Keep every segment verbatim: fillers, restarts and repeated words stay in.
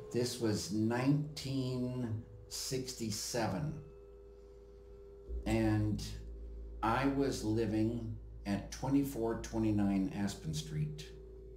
This was nineteen sixty-seven, and I was living at twenty-four twenty-nine Aspen Street.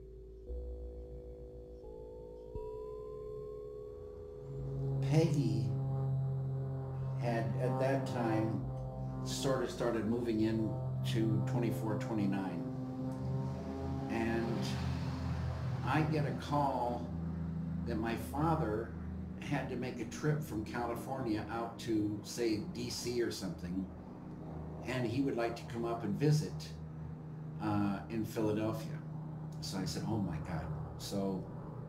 Peggy had at that time sort of started moving in to twenty-four twenty-nine, and I get a call that my father had to make a trip from California out to, say, D C or something, and he would like to come up and visit uh, in Philadelphia. So I said, oh my God. So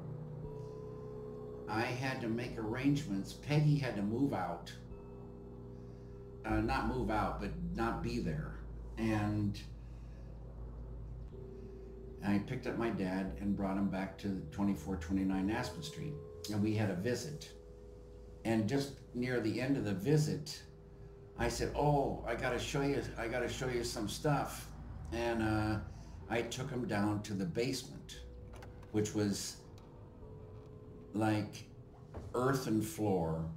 I had to make arrangements. Peggy had to move out, uh, not move out, but not be there. And I picked up my dad and brought him back to twenty-four twenty-nine Aspen Street, and we had a visit. And just near the end of the visit, I said, "Oh, I gotta show you. I gotta show you some stuff." And uh, I took him down to the basement, which was like earthen floor,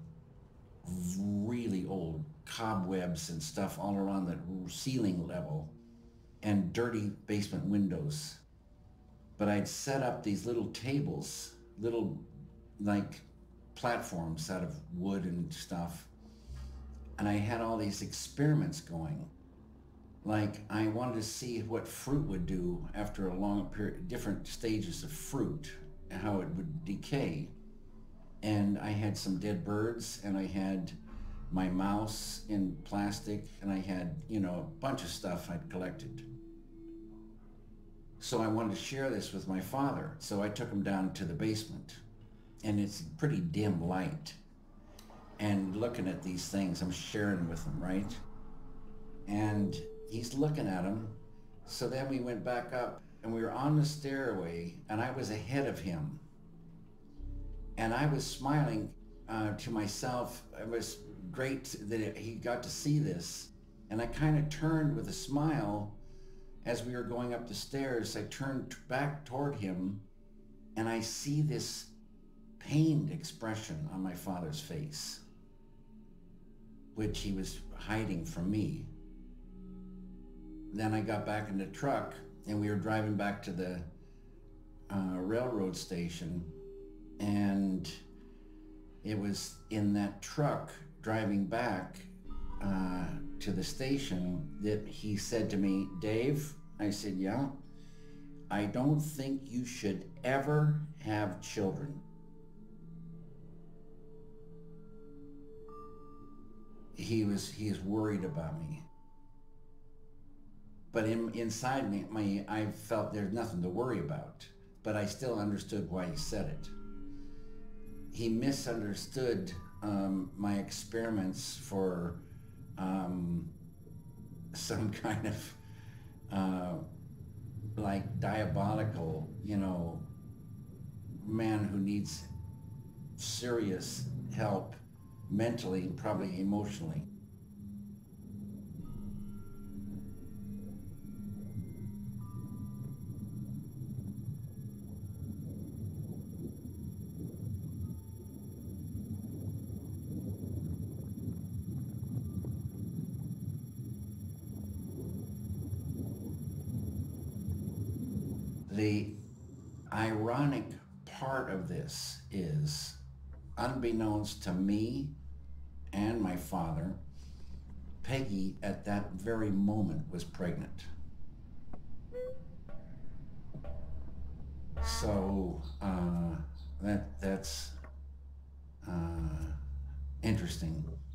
really old cobwebs and stuff all around the ceiling level, and dirty basement windows. But I'd set up these little tables, little like platforms out of wood and stuff. And I had all these experiments going. Like I wanted to see what fruit would do after a long period, different stages of fruit, and how it would decay. And I had some dead birds, and I had my mouse in plastic, and I had, you know, a bunch of stuff I'd collected. So I wanted to share this with my father. So I took him down to the basement, and it's pretty dim light. And looking at these things, I'm sharing with him, right? And he's looking at them. So then we went back up, and we were on the stairway, and I was ahead of him. And I was smiling uh, to myself. It was great that it, he got to see this. And I kind of turned with a smile. As we were going up the stairs, I turned back toward him, and I see this pained expression on my father's face, which he was hiding from me. Then I got back in the truck, and we were driving back to the uh, railroad station, and it was in that truck driving back uh, to the station that he said to me, "Dave," I said, "Yeah, I don't think you should ever have children." He was he is worried about me. But in, inside me, my, I felt there's nothing to worry about, but I still understood why he said it. He misunderstood um, my experiments for um, some kind of uh, like diabolical, you know, man who needs serious help mentally, probably emotionally. The ironic part of this is, unbeknownst to me and my father, Peggy at that very moment was pregnant. So uh, that that's uh, interesting.